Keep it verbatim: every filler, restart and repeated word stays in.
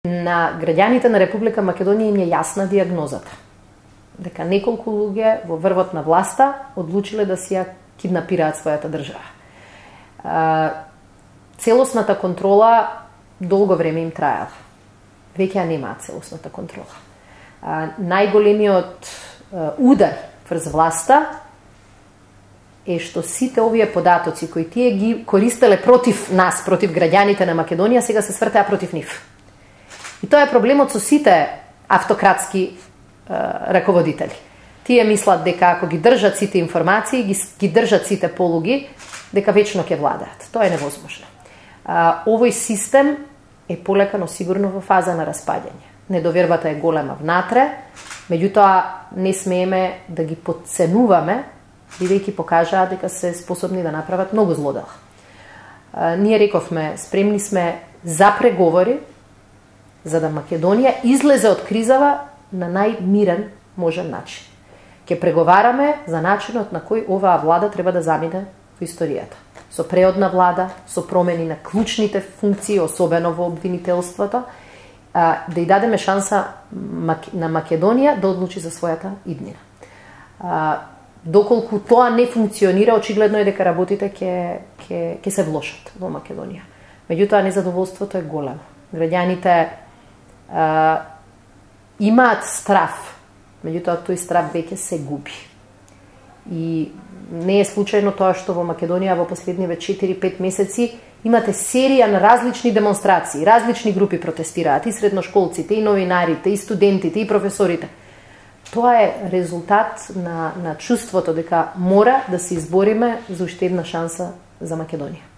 На граѓаните на Република Македонија им е јасна диагнозата. Дека неколку луѓе во врвот на власта одлучиле да си ја киднапираат својата држава. Целосната контрола долго време им траела. Веќе ја немаат целосната контрола. Најголемиот удар врз власта е што сите овие податоци кои тие ги користеле против нас, против граѓаните на Македонија, сега се свртеа против нив. И тоа е проблемот со сите автократски е, раководители. Тие мислат дека ако ги држат сите информации, ги, ги држат сите полуги, дека вечно ќе владаат. Тоа е невозможно. А, овој систем е полека, но сигурно во фаза на распаѓање. Недовербата е голема внатре, меѓутоа не смееме да ги подценуваме, бидејќи покажаат дека се способни да направат многу злодела. А, ние рековме, спремни сме за преговори, за да Македонија излезе од кризава на најмирен можен начин. Ке преговараме за начинот на кој оваа влада треба да замине во историјата. Со преодна влада, со промени на клучните функции, особено во обвинителството, да ја дадеме шанса на Македонија да одлучи за својата иднина. Доколку тоа не функционира, очигледно е дека работите ќе ќе ќе се влошат во Македонија. Меѓутоа незадоволството е големо. Граѓаните Uh, имаат страв, меѓутоа тој страв веќе се губи. И не е случајно тоа што во Македонија во последниве четири-пет месеци имате серија на различни демонстрации, различни групи протестираат, и средношколците, и новинарите, и студентите, и професорите. Тоа е резултат на, на чувството дека мора да се избориме за уште една шанса за Македонија.